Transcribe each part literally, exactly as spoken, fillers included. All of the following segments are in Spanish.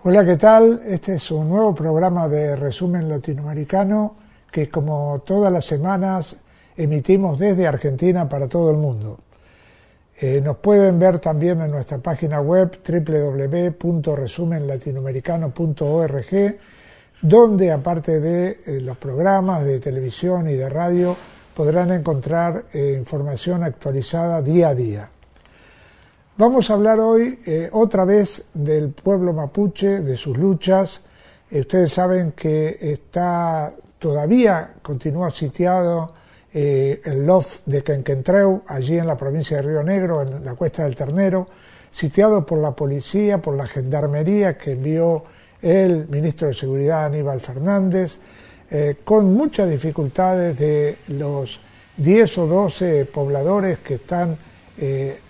Hola, ¿qué tal? Este es un nuevo programa de Resumen Latinoamericano que, como todas las semanas, emitimos desde Argentina para todo el mundo. Eh, nos pueden ver también en nuestra página web doble u doble u doble u punto resumen latinoamericano punto org, donde, aparte de eh, los programas de televisión y de radio, podrán encontrar eh, información actualizada día a día. Vamos a hablar hoy eh, otra vez del pueblo mapuche, de sus luchas. Eh, ustedes saben que está todavía, continúa sitiado eh, el Lof de Quenquentreu, allí en la provincia de Río Negro, en la Cuesta del Ternero, sitiado por la policía, por la gendarmería que envió el ministro de Seguridad Aníbal Fernández, eh, con muchas dificultades de los diez o doce pobladores que están eh,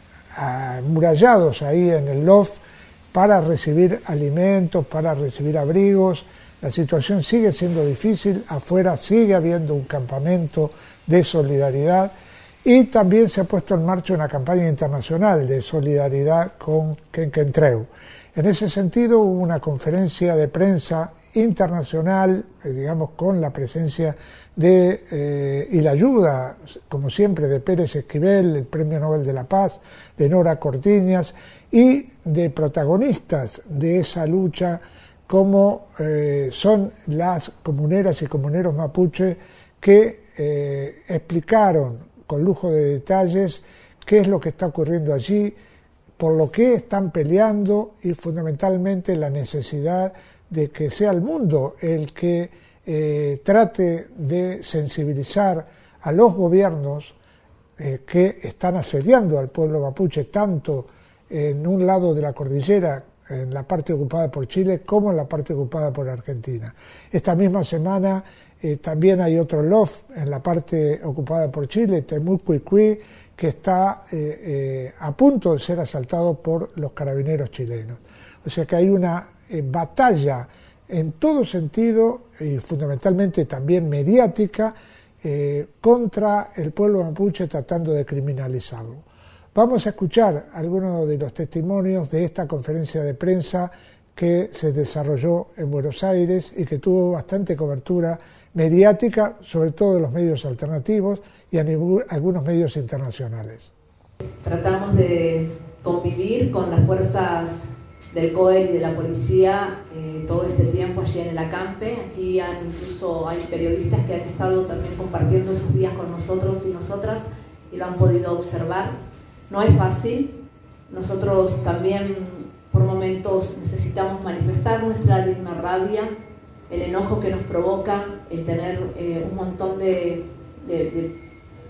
amurallados ahí en el Lof para recibir alimentos, para recibir abrigos. La situación sigue siendo difícil, afuera sigue habiendo un campamento de solidaridad y también se ha puesto en marcha una campaña internacional de solidaridad con Quenquentreu. En ese sentido hubo una conferencia de prensa internacional, eh, digamos, con la presencia de eh, y la ayuda, como siempre, de Pérez Esquivel, el Premio Nobel de la Paz, de Nora Cortiñas y de protagonistas de esa lucha como eh, son las comuneras y comuneros mapuche que eh, explicaron con lujo de detalles qué es lo que está ocurriendo allí, por lo que están peleando y fundamentalmente la necesidad de que sea el mundo el que eh, trate de sensibilizar a los gobiernos eh, que están asediando al pueblo mapuche, tanto en un lado de la cordillera, en la parte ocupada por Chile, como en la parte ocupada por Argentina. Esta misma semana eh, también hay otro Lof en la parte ocupada por Chile, Temucuicui, que está eh, eh, a punto de ser asaltado por los carabineros chilenos. O sea que hay una eh, batalla en todo sentido y fundamentalmente también mediática eh, contra el pueblo mapuche, tratando de criminalizarlo. Vamos a escuchar algunos de los testimonios de esta conferencia de prensa que se desarrolló en Buenos Aires y que tuvo bastante cobertura mediática, sobre todo de los medios alternativos y a nivel, algunos medios internacionales. Tratamos de convivir con las fuerzas del COER y de la policía eh, todo este tiempo allí en el acampe. Aquí han, incluso hay periodistas que han estado también compartiendo esos días con nosotros y nosotras y lo han podido observar. No es fácil, nosotros también por momentos necesitamos manifestar nuestra digna rabia, el enojo que nos provoca el tener eh, un montón de, de, de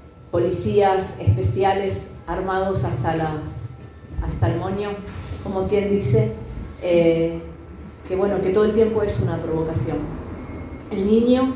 policías especiales armados hasta, las, hasta el moño, como quien dice, eh, que bueno, que todo el tiempo es una provocación. El niño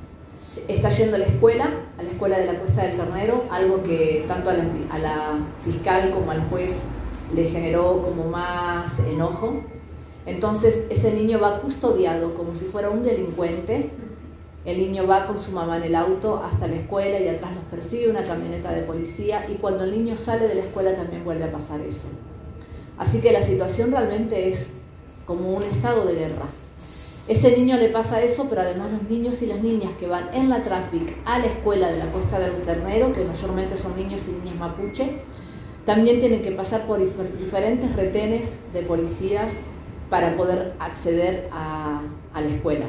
está yendo a la escuela, a la escuela de la Cuesta del Ternero, algo que tanto a la, a la fiscal como al juez le generó como más enojo. Entonces ese niño va custodiado como si fuera un delincuente. El niño va con su mamá en el auto hasta la escuela y atrás los persigue una camioneta de policía, y cuando el niño sale de la escuela también vuelve a pasar eso. Así que la situación realmente es como un estado de guerra. Ese niño le pasa eso, pero además los niños y las niñas que van en la tráfico a la escuela de la Cuesta del Ternero, que mayormente son niños y niñas mapuche, también tienen que pasar por difer diferentes retenes de policías para poder acceder a, a la escuela.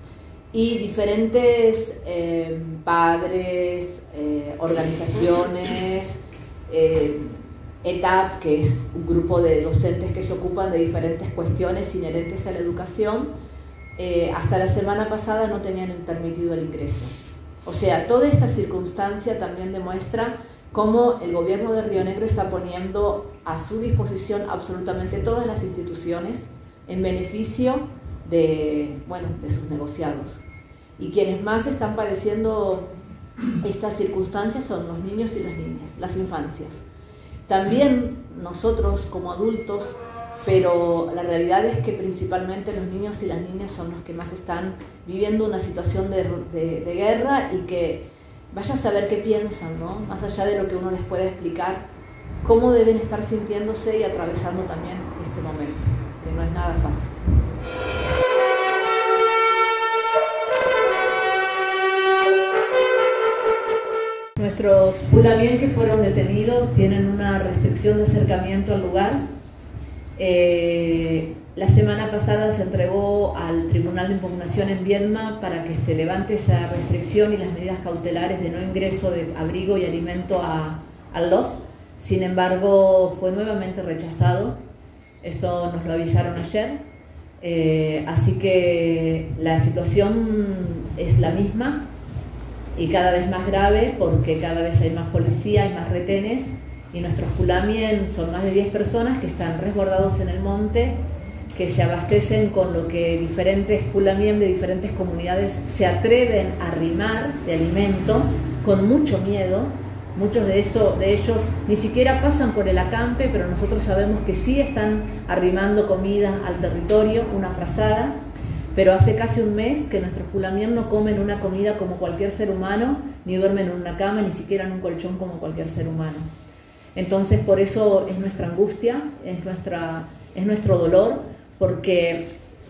Y diferentes eh, padres, eh, organizaciones, eh, E T A P, que es un grupo de docentes que se ocupan de diferentes cuestiones inherentes a la educación, eh, hasta la semana pasada no tenían permitido el ingreso. O sea, toda esta circunstancia también demuestra cómo el gobierno de Río Negro está poniendo a su disposición absolutamente todas las instituciones en beneficio de, bueno, de sus negociados. Y quienes más están padeciendo estas circunstancias son los niños y las niñas, las infancias. También nosotros como adultos, pero la realidad es que principalmente los niños y las niñas son los que más están viviendo una situación de, de, de guerra, y que vaya a saber qué piensan, ¿no? Más allá de lo que uno les pueda explicar, cómo deben estar sintiéndose y atravesando también este momento, que no es nada fácil. nuestros Pulamien que fueron detenidos tienen una restricción de acercamiento al lugar. Eh, la semana pasada se entregó al Tribunal de Impugnación en Viedma para que se levante esa restricción y las medidas cautelares de no ingreso de abrigo y alimento a, al L O F. Sin embargo, fue nuevamente rechazado. Esto nos lo avisaron ayer. Eh, así que la situación es la misma y cada vez más grave, porque cada vez hay más policía, hay más retenes, y nuestros Pulamien son más de diez personas que están resguardados en el monte, que se abastecen con lo que diferentes Pulamien de diferentes comunidades se atreven a arrimar de alimento con mucho miedo. Muchos de, eso, de ellos ni siquiera pasan por el acampe, pero nosotros sabemos que sí están arrimando comida al territorio, una frazada, pero hace casi un mes que nuestros Pulamien no comen una comida como cualquier ser humano, ni duermen en una cama, ni siquiera en un colchón como cualquier ser humano. Entonces, por eso es nuestra angustia, es, nuestra, es nuestro dolor, porque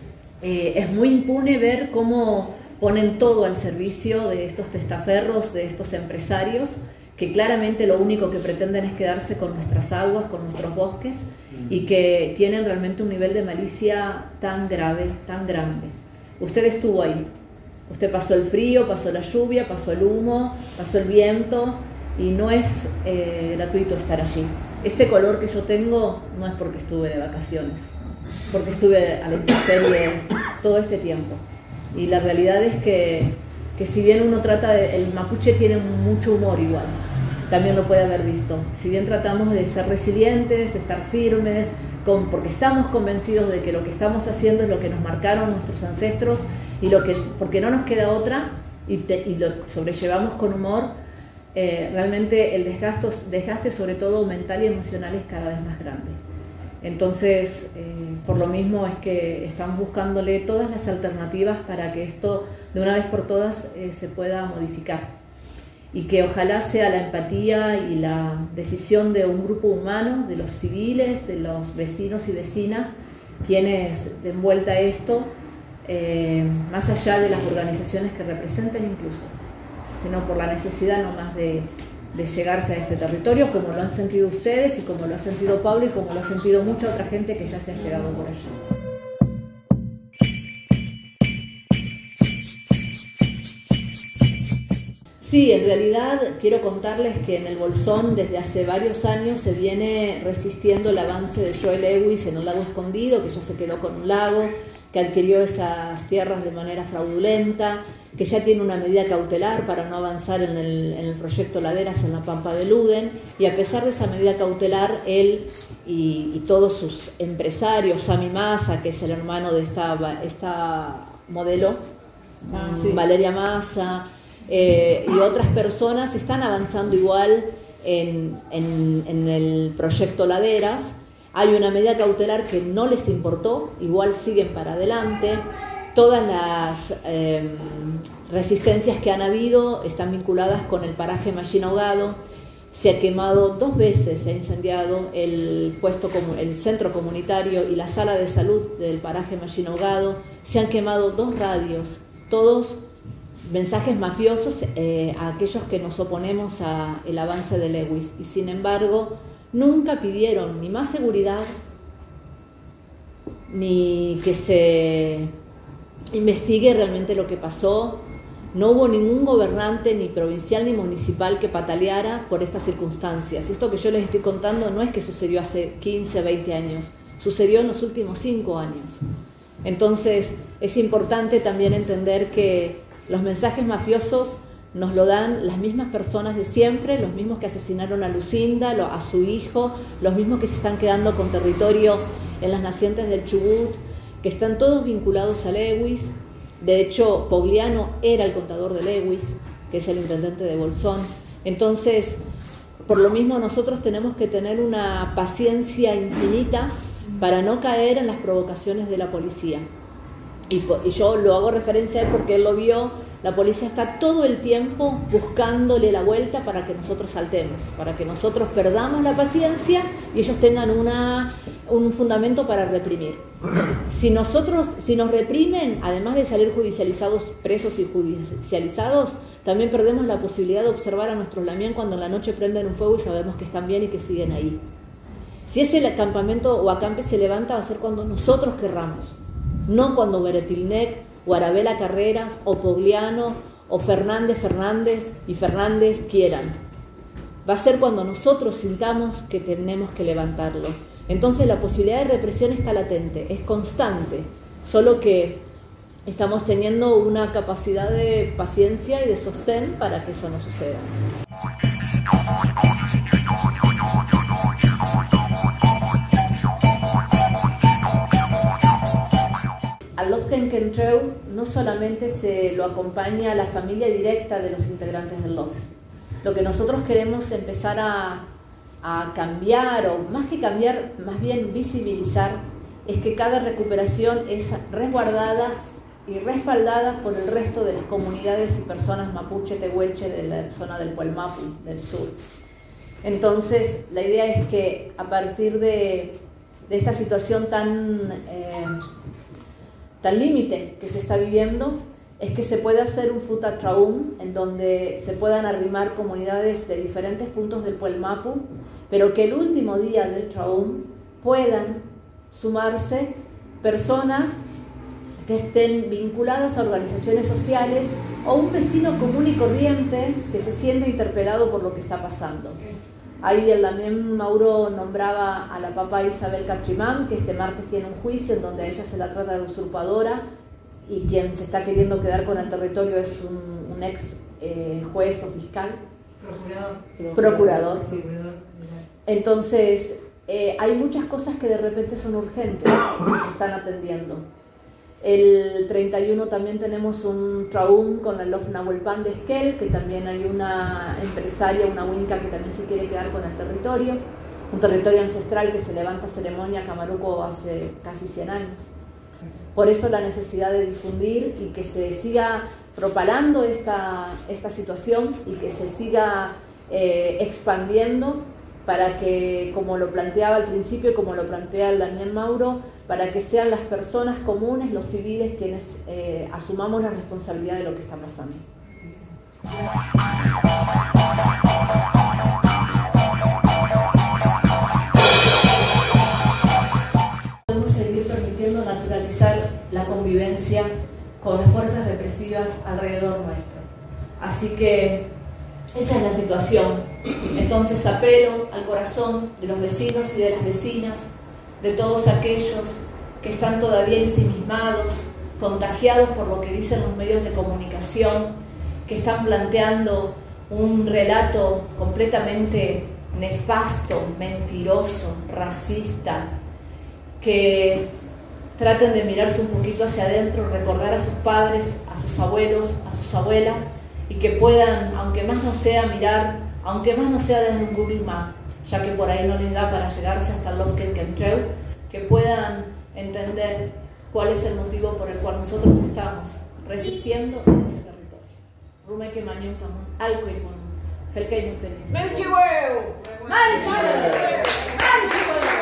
eh, es muy impune ver cómo ponen todo al servicio de estos testaferros, de estos empresarios, que claramente lo único que pretenden es quedarse con nuestras aguas, con nuestros bosques, y que tienen realmente un nivel de malicia tan grave, tan grande. Usted estuvo ahí, usted pasó el frío, pasó la lluvia, pasó el humo, pasó el viento, y no es eh, gratuito estar allí. Este color que yo tengo no es porque estuve de vacaciones, porque estuve a la intemperie todo este tiempo. Y la realidad es que, que si bien uno trata de, el mapuche tiene mucho humor igual, también lo puede haber visto. Si bien tratamos de ser resilientes, de estar firmes, con, porque estamos convencidos de que lo que estamos haciendo es lo que nos marcaron nuestros ancestros, y lo que, porque no nos queda otra, y, te, y lo sobrellevamos con humor, eh, realmente el desgaste, desgaste sobre todo mental y emocional es cada vez más grande. Entonces, eh, por lo mismo es que estamos buscándole todas las alternativas para que esto de una vez por todas eh, se pueda modificar, y que ojalá sea la empatía y la decisión de un grupo humano, de los civiles, de los vecinos y vecinas, quienes den vuelta a esto, eh, más allá de las organizaciones que representan incluso, sino por la necesidad nomás de, de llegarse a este territorio, como lo han sentido ustedes y como lo ha sentido Pablo y como lo ha sentido mucha otra gente que ya se ha llegado por allá. Sí, en realidad quiero contarles que en el Bolsón desde hace varios años se viene resistiendo el avance de Joe Lewis en el lago Escondido, que ya se quedó con un lago, que adquirió esas tierras de manera fraudulenta, que ya tiene una medida cautelar para no avanzar en el, en el proyecto Laderas en la Pampa de Luden, y a pesar de esa medida cautelar, él y, y todos sus empresarios, Sami Massa, que es el hermano de esta, esta modelo, ah, sí. Valeria Massa, Eh, y otras personas están avanzando igual en, en, en el proyecto Laderas. Hay una medida cautelar que no les importó, igual siguen para adelante. Todas las eh, resistencias que han habido están vinculadas con el paraje Machín Ahogado. Se ha quemado dos veces, se ha incendiado el, puesto, el centro comunitario y la sala de salud del paraje Machín Ahogado. Se han quemado dos radios, todos mensajes mafiosos eh, a aquellos que nos oponemos al avance de Lewis, y sin embargo nunca pidieron ni más seguridad ni que se investigue realmente lo que pasó. No hubo ningún gobernante, ni provincial ni municipal, que pataleara por estas circunstancias. Esto que yo les estoy contando no es que sucedió hace quince, veinte años, sucedió en los últimos cinco años. Entonces es importante también entender que los mensajes mafiosos nos lo dan las mismas personas de siempre, los mismos que asesinaron a Lucinda, a su hijo, los mismos que se están quedando con territorio en las nacientes del Chubut, que están todos vinculados a Lewis. De hecho, Pogliano era el contador de Lewis, que es el intendente de Bolsón. Entonces, por lo mismo nosotros tenemos que tener una paciencia infinita para no caer en las provocaciones de la policía. Y, y yo lo hago referencia a él porque él lo vio. La policía está todo el tiempo buscándole la vuelta para que nosotros saltemos, para que nosotros perdamos la paciencia y ellos tengan una, un fundamento para reprimir. Si nosotros, si nos reprimen, además de salir judicializados, presos y judicializados, también perdemos la posibilidad de observar a nuestros lamien cuando en la noche prenden un fuego y sabemos que están bien y que siguen ahí. Si ese campamento o acampe se levanta, va a ser cuando nosotros querramos, no cuando Beretilnec o Arabella Carreras o Pogliano o Fernández Fernández y Fernández quieran. Va a ser cuando nosotros sintamos que tenemos que levantarlo. Entonces la posibilidad de represión está latente, es constante, solo que estamos teniendo una capacidad de paciencia y de sostén para que eso no suceda. Al Lofken Kentreu no solamente se lo acompaña la familia directa de los integrantes del Lof. Lo que nosotros queremos empezar a, a cambiar, o más que cambiar, más bien visibilizar, es que cada recuperación es resguardada y respaldada por el resto de las comunidades y personas mapuche, tehuelche de la zona del Puelmapu, del sur. Entonces, la idea es que a partir de, de esta situación tan, eh, tan límite que se está viviendo, es que se pueda hacer un Futa Traum en donde se puedan arrimar comunidades de diferentes puntos del Puelmapu, pero que el último día del Traum puedan sumarse personas que estén vinculadas a organizaciones sociales o un vecino común y corriente que se siente interpelado por lo que está pasando. Ahí el Lamien Mauro nombraba a la papa Isabel Catrimán, que este martes tiene un juicio en donde a ella se la trata de usurpadora, y quien se está queriendo quedar con el territorio es un, un ex eh, juez o fiscal. Procurador. Procurador. Sí. Entonces, eh, hay muchas cosas que de repente son urgentes que se están atendiendo. El treinta y uno también tenemos un traum con la Lof Nahuelpan de Esquel, que también hay una empresaria, una huinca que también se quiere quedar con el territorio. Un territorio ancestral que se levanta ceremonia Camaruco hace casi cien años. Por eso la necesidad de difundir y que se siga propalando esta, esta situación y que se siga eh, expandiendo para que, como lo planteaba al principio y como lo plantea el Lamien Mauro, para que sean las personas comunes, los civiles, quienes eh, asumamos la responsabilidad de lo que está pasando. La convivencia con las fuerzas represivas alrededor nuestro. Así que esa es la situación. Entonces apelo al corazón de los vecinos y de las vecinas, de todos aquellos que están todavía ensimismados, contagiados por lo que dicen los medios de comunicación, que están planteando un relato completamente nefasto, mentiroso, racista, que traten de mirarse un poquito hacia adentro, recordar a sus padres, a sus abuelos, a sus abuelas, y que puedan, aunque más no sea mirar, aunque más no sea desde un Google Maps, ya que por ahí no les da para llegarse hasta el Lofken Kentreu, que puedan entender cuál es el motivo por el cual nosotros estamos resistiendo en ese territorio. Rumeke Mañón Tamun, Alco y Mon, Felkei Muteni. ¡Menchihueu! ¡Menchihueu! ¡Menchihueu!